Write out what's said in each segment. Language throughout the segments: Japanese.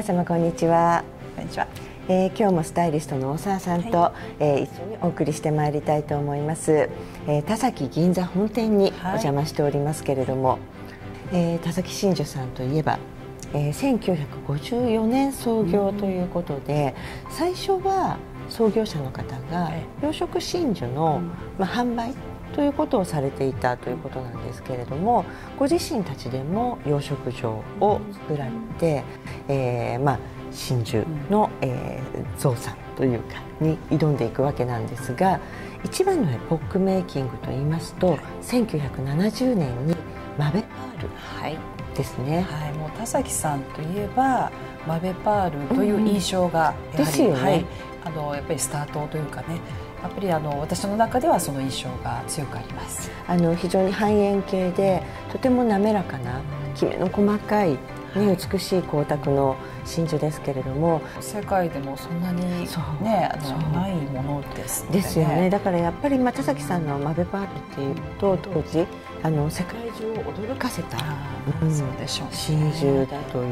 様こんにちは。 こんにちは。 今日もスタイリストの大沢さんと、一緒にお送りしてまいりたいと思います。田崎銀座本店にお邪魔しておりますけれども、田崎真珠さんといえば、1954年創業ということで、最初は創業者の方が養殖真珠の、販売ということをされていたということなんですけれども、ご自身たちでも養殖場を作られて、真珠の、増産というかに挑んでいくわけなんですが、一番のエポックメイキングといいますと、1970年にマベパールですね。 もう田崎さんといえばマベパールという印象がですよね。 やっぱりスタートというかね、やっぱり私の中ではその印象が強くあります。 非常に半円形でとても滑らかなきめの細かい、美しい光沢の真珠ですけれども、 世界でもそんなにねないものですね。 ですよね。だからやっぱり田崎さんのマベパールっていうと、当時世界中を驚かせたそうでしょうね、 真珠だという、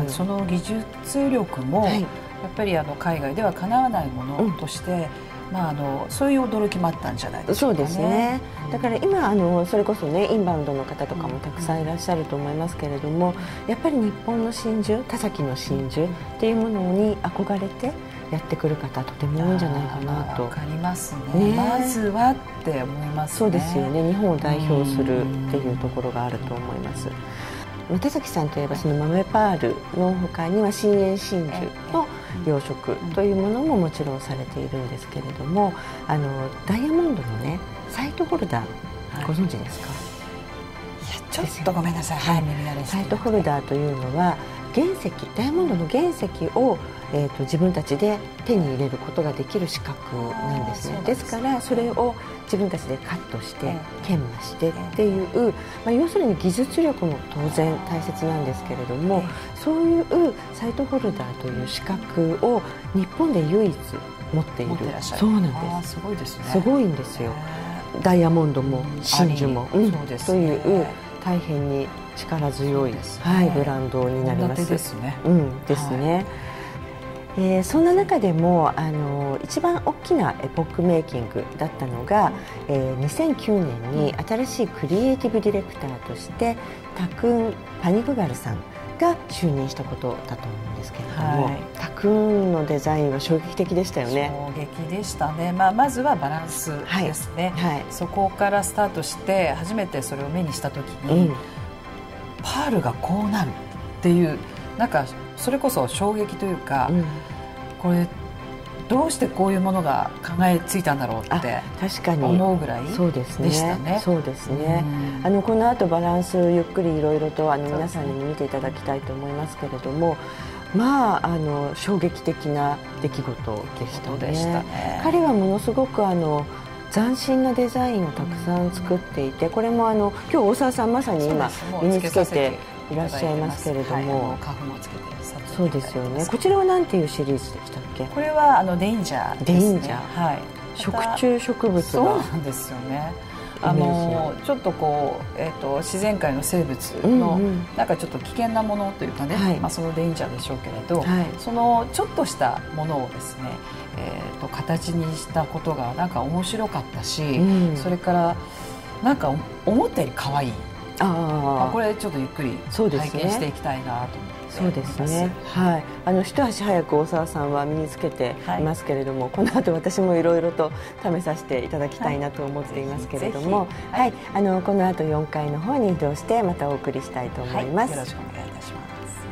その技術力も、やっぱり海外ではかなわないものとして、そういう驚きもあったんじゃないでしょうかね。 そうですね。だから今それこそね、インバウンドの方とかもたくさんいらっしゃると思いますけれども、やっぱり日本の真珠、田崎の真珠っていうものに憧れてやってくる方、とても多いんじゃないかなと。 わかりますね。まずはって思いますね。 そうですよね。日本を代表するっていうところがあると思います。田崎さんといえばそのマメパールの他には真円真珠の養殖というものももちろんされているんですけれども、ダイヤモンドのねサイトホルダー、ご存知ですか？ いや、ちょっとごめんなさい。耳慣れして。 サイトホルダーというのは原石、ダイヤモンドの原石を自分たちで手に入れることができる資格なんですね。ですからそれを自分たちでカットして研磨してっていう、要するに技術力も当然大切なんですけれども、そういうサイトホルダーという資格を日本で唯一持っている。そうなんです。 すごいですね。 すごいんですよ。ダイヤモンドも真珠も、という大変に力強い、ブランドになります。 ですね。 ですね。そんな中でも一番大きなエポックメイキングだったのが、2009年に新しいクリエイティブディレクターとしてタクン・パニグガルさんが就任したことだと思うんですけれども、タクンのデザインは衝撃的でしたよね。 衝撃でしたね。まずはバランスですね。そこからスタートして初めてそれを目にした時に、パールがこうなるっていう、なんかそれこそ衝撃というか、これどうしてこういうものが考えついたんだろうって確かに思うぐらいでしたね。 そうですね。この後バランスゆっくりいろいろと皆さんに見ていただきたいと思いますけれども、衝撃的な出来事でしたね。彼はものすごく斬新なデザインをたくさん作っていて、これも今日大沢さんまさに今身につけていらっしゃいますけれども、 花粉をつけてそうですよね。こちらは何ていうシリーズでしたっけ？ これはデインジャーですね。 食虫植物がそうなんですよね。ちょっとこう、自然界の生物のなんかちょっと危険なものというかね、そのデインジャーでしょうけれど、そのちょっとしたものをですね、形にしたことがなんか面白かったし、それからなんか思ったより可愛い。これちょっとゆっくり体験していきたいなと思って。 そうですね。一足早く大沢さんは身につけていますけれども、この後私もいろいろと試させていただきたいなと思っていますけれども、この後4階の方に移動してまたお送りしたいと思います。 よろしくお願いいたします。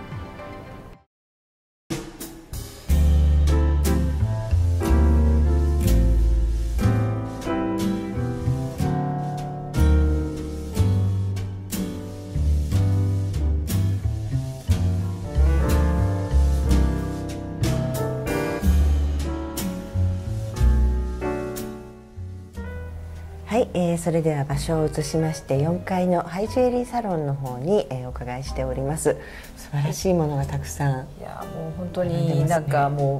それでは場所を移しまして4階のハイジュエリーサロンの方にお伺いしております。素晴らしいものがたくさん。 いやもう本当になんかもう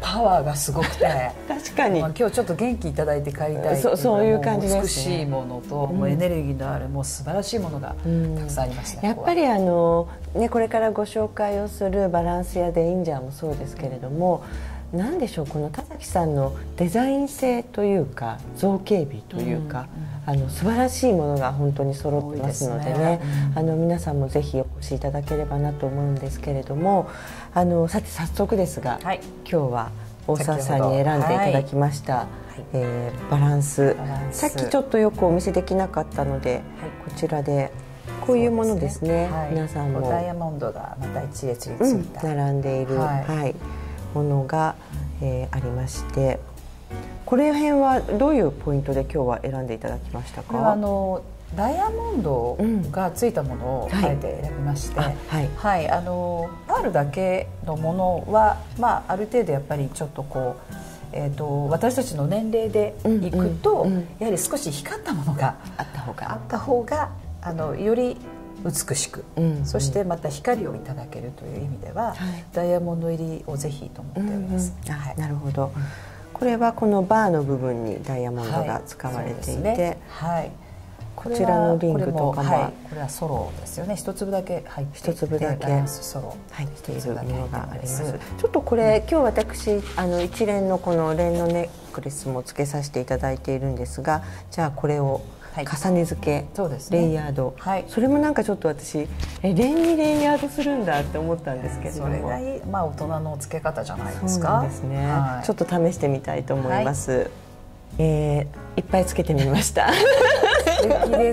パワーがすごくて確かに、 今日ちょっと元気いただいて帰りたいっていう、 そういう感じですね。 美しいものと、もうエネルギーのあるもう素晴らしいものがたくさんありますね。 やっぱりね、これからご紹介をするバランスやデインジャーもそうですけれども、何でしょう、この田崎さんのデザイン性というか造形美というか、素晴らしいものが本当に揃ってますのでね、皆さんもぜひお越しいただければなと思うんですけれども、さて早速ですが、今日は大沢さんに選んでいただきました、バランス、さっきちょっとよくお見せできなかったので、こちらでこういうものですね。皆さんもダイヤモンドがまた一列についた、 並んでいる、ものが、ありまして、これ辺はどういうポイントで今日は選んでいただきましたか？ ダイヤモンドがついたものをあえて選びまして、パールだけのものは、ある程度やっぱりちょっとこう、私たちの年齢でいくと、やはり少し光ったものがあった方がより美しく、そしてまた光をいただけるという意味では、ダイヤモンド入りをぜひと思っております。 なるほど。これはこのバーの部分にダイヤモンドが使われていて、こちらのリングとかも、 これはソロですよね。一粒だけ入っていて、 一粒だけソロ入っているものがあります。ちょっとこれ今日私一連のこのレンのネックレスもつけさせていただいているんですが、じゃあこれを重ね付け、レイヤード、それもなんかちょっと私レンにレイヤードするんだって思ったんですけれども、 それがいい、大人の付け方じゃないですか。 そうですね、ちょっと試してみたいと思います。いっぱいつけてみました素敵です。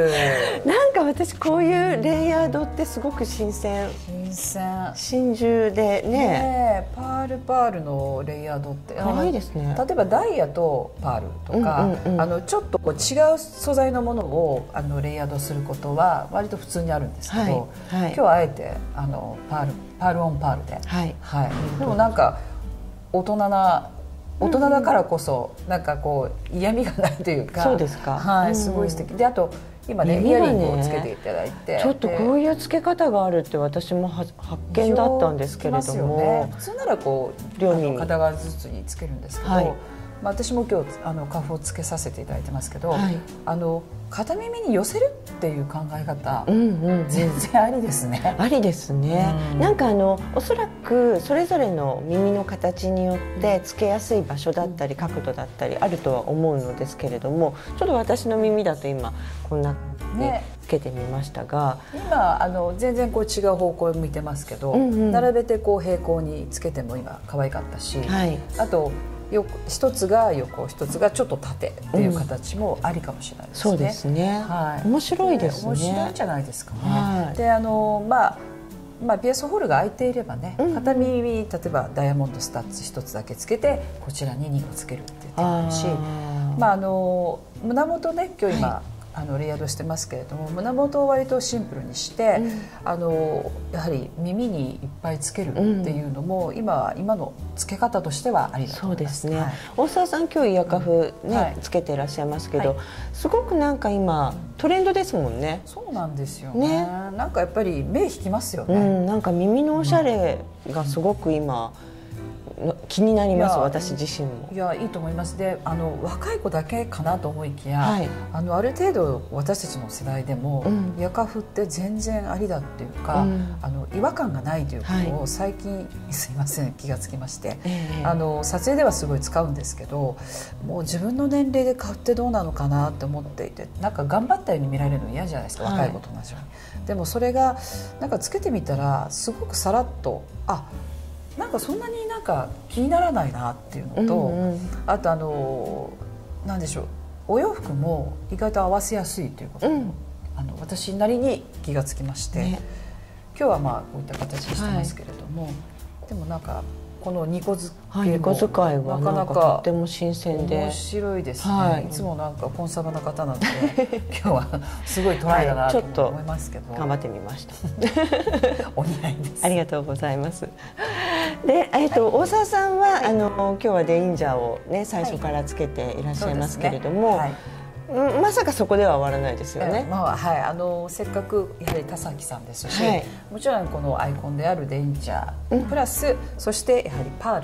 なんか私こういうレイヤードってすごく新種でね、 パールのレイヤードって可愛いですね。 例えばダイヤとパールとか、ちょっとこう違う素材のものをレイヤードすることは割と普通にあるんですけど、今日はあえてパールオンパールで、でもなんか大人だからこそなんかこう嫌味がないというか、 そうですか、 すごい素敵で、あと今ねイヤリングをつけていただいて、 ちょっとこういうつけ方があるって私も発見だったんですけれども、 普通ならこう片側ずつにつけるんですけど、私も今日カフをつけさせていただいてますけど、片耳に寄せるっていう考え方、全然ありですね。 ありですね。なんかおそらくそれぞれの耳の形によってつけやすい場所だったり角度だったりあるとは思うのですけれども、ちょっと私の耳だと今こんな感じでつけてみましたが、 今全然こう違う方向を向いてますけど、並べてこう平行につけても今可愛かったし、あと一つが横、一つがちょっと縦っていう形もありかもしれないですね。 そうですね。面白いですね。 面白いんじゃないですかね。でピアスホールが開いていればね、片耳例えばダイヤモンドスタッツ一つだけつけてこちらに2個つけるって言ってもいいし、胸元ね今日今レイヤードしてますけれども、胸元を割とシンプルにして、やはり耳にいっぱいつけるっていうのも、今のつけ方としてはありだと思います。 そうですね。大沢さん今日イヤカフねつけていらっしゃいますけど、すごくなんか今トレンドですもんね。 そうなんですよね。なんかやっぱり目引きますよね。 なんか耳のおしゃれがすごく今気になります、私自身も。 いや、いいと思います。で若い子だけかなと思いきや、ある程度私たちの世代でも、イヤカフって全然ありだっていうか、違和感がないということを最近、すいません気がつきまして、撮影ではすごい使うんですけど、もう自分の年齢で買ってどうなのかなって思っていて、なんか頑張ったように見られるの嫌じゃないですか、若い子と同じように。でもそれがなんかつけてみたらすごくさらっと、なんかそんなになんか気にならないなっていうのと、あとなんでしょう、お洋服も意外と合わせやすいということも、私なりに気がつきまして、今日はこういった形にしてますけれども、でもなんかこの2個使いはなかなかとっても新鮮で面白いですね。いつもなんかコンサバな方なので今日はすごいトライだなと思いますけど、 頑張ってみましたお似合いです。 ありがとうございます。で、大沢さんは今日はデインジャーをね最初からつけていらっしゃいますけれども、まさかそこでは終わらないですよね。 せっかくやはり田崎さんですし、もちろんこのアイコンであるデインジャープラス、そしてやはりパール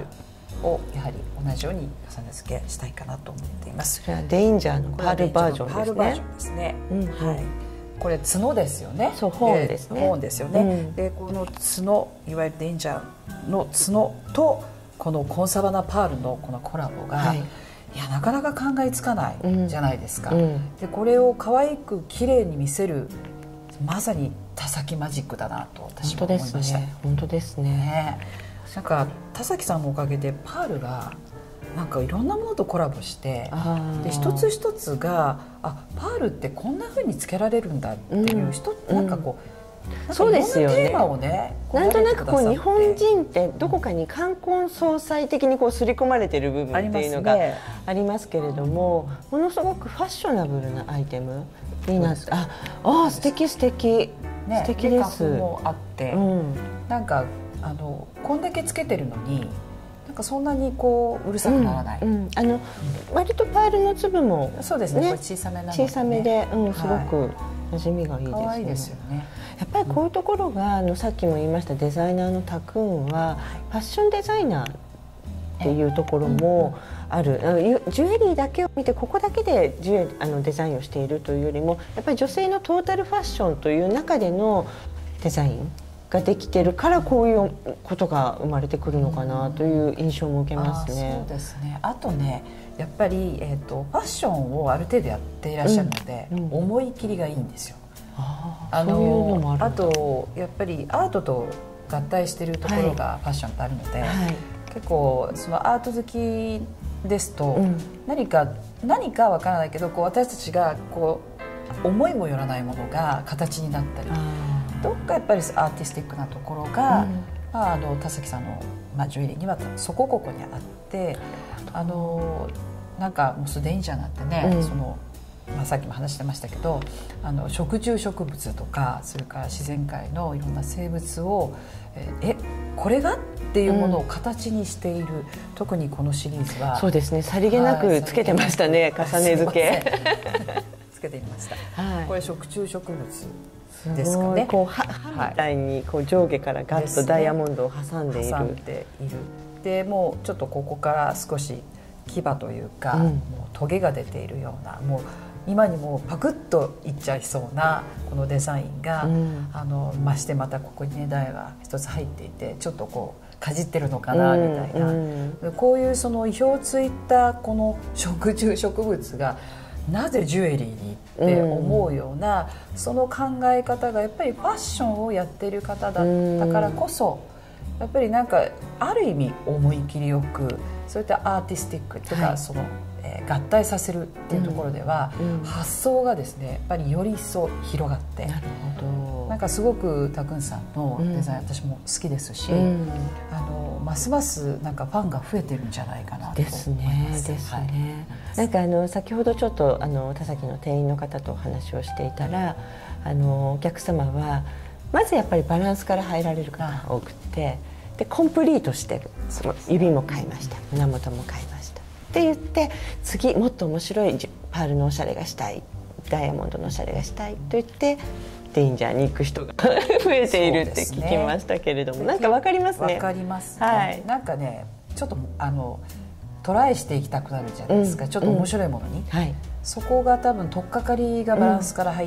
をやはり同じように重ね付けしたいかなと思っています。 それはデインジャーのパールバージョンですね。 パールバージョンですね。はい。これ角ですよね。 そう、ホーンですね。 ホーンですよね。でこの角、いわゆるデインジャーの角とこのコンサバナパールのこのコラボが、いやなかなか考えつかないじゃないですか。でこれを可愛く綺麗に見せる、まさに田崎マジックだなと私は思いました。 本当ですね。 なんか田崎さんのおかげでパールがなんかいろんなものとコラボして、で一つ一つがパールってこんな風につけられるんだっていう、なんかこうそうですよね。 テーマをね、 なんとなくこう日本人ってどこかに冠婚葬祭的にこう刷り込まれている部分っていうのがありますけれども、ものすごくファッショナブルなアイテムになって、素敵素敵、素敵です。 花粉もあって、なんかこんだけつけてるのになんかそんなにこううるさくならない。 割とパールの粒もそうですね、小さめなので、 小さめで、すごく馴染みがいいですね。 可愛いですよね。 やっぱりこういうところがさっきも言いましたデザイナーのタクーンはファッションデザイナーっていうところもある。ジュエリーだけを見てここだけでデザインをしているというよりも、やっぱり女性のトータルファッションという中でのデザインができてるから、こういうことが生まれてくるのかなという印象も受けますね。 そうですね。あとね、やっぱり、ファッションをある程度やっていらっしゃるので、思い切りがいいんですよ。あとやっぱりアートと合体しているところがファッションってあるので、結構そのアート好きですと、何かわからないけどこう私たちがこう思いもよらないものが形になったり、どっかやっぱりアーティスティックなところが、田崎さんの、ジュエリーにはそこここにあって、なんかもうすでにじゃなくてね、さっきも話してましたけど、食虫植物とかそれから自然界のいろんな生物をこれがっていうものを形にしている、特にこのシリーズはそうですね、さりげなくつけてましたね、重ね付けつけてみました。これ食虫植物ですかね。 こう歯みたいにこう上下からガッとダイヤモンドを挟んでいる。 でもうちょっとここから少し牙というか、もうトゲが出ているような、もう今にもパクッといっちゃいそうなこのデザインが、ましてまたここにね台が一つ入っていて、ちょっとこうかじってるのかなみたいな、こういうその意表をついたこの食虫植物がなぜジュエリーにって思うような、その考え方がやっぱりファッションをやっている方だったからこそ、やっぱりなんかある意味思い切りよく、そういったアーティスティックというか、その合体させるっていうところでは、発想がですねやっぱりより一層広がって、なんかすごくタクンさんのデザイン、私も好きですし、ますますなんかファンが増えてるんじゃないかなと思います。 ですね。なんか先ほどちょっと田崎の店員の方とお話をしていたら、お客様はまずやっぱりバランスから入られる方が多くて、でコンプリートしてる、指も買いました、胸元も買いましたって言って、次もっと面白いパールのおしゃれがしたい、ダイヤモンドのおしゃれがしたいと言ってデインジャーに行く人が増えているって聞きましたけれども、なんか分かりますね。 分かりますね。なんかね、ちょっとトライしていきたくなるじゃないですか、ちょっと面白いものに、そこが多分取っかかりがバランスから入って、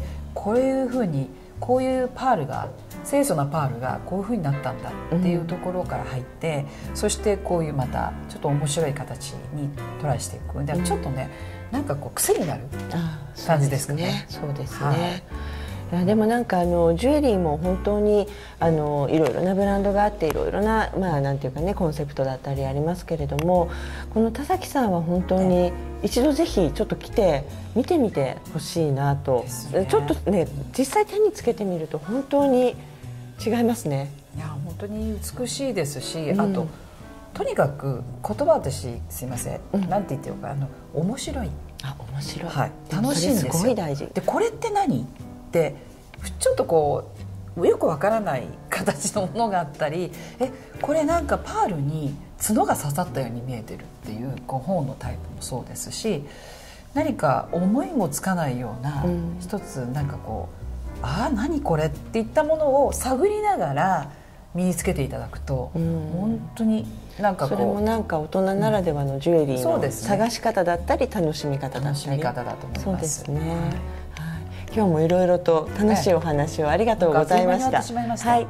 こういうふうにこういうパールが、清楚なパールがこういうふうになったんだっていうところから入って、そしてこういうまたちょっと面白い形にトライしていく。でちょっとね、なんかこう癖になる感じですかね。 そうですね。でもなんかジュエリーも本当にいろいろなブランドがあって、いろいろななんていうかね、コンセプトだったりありますけれども、この田崎さんは本当に一度ぜひちょっと来て見てみてほしいなと、ちょっとね実際手につけてみると本当に違いますね。 いや本当に美しいですし、あととにかく言葉、私すいません、なんて言ってよか、面白い。 面白い。 楽しいんですよ。 すごい大事。 でこれって何ってちょっとこうよくわからない形のものがあったり、これなんかパールに角が刺さったように見えてるっていう、本のタイプもそうですし、何か思いもつかないような、一つなんかこう何これっていったものを探りながら身につけていただくと、本当になんかこう、 それもなんか大人ならではのジュエリーの探し方だったり楽しみ方だったり、 楽しみ方だと思います。 そうですね。今日もいろいろと楽しいお話をありがとうございました。はい、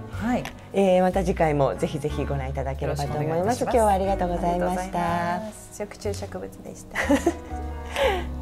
また次回もぜひぜひご覧いただければと思います。今日はありがとうございました。 食虫植物でした。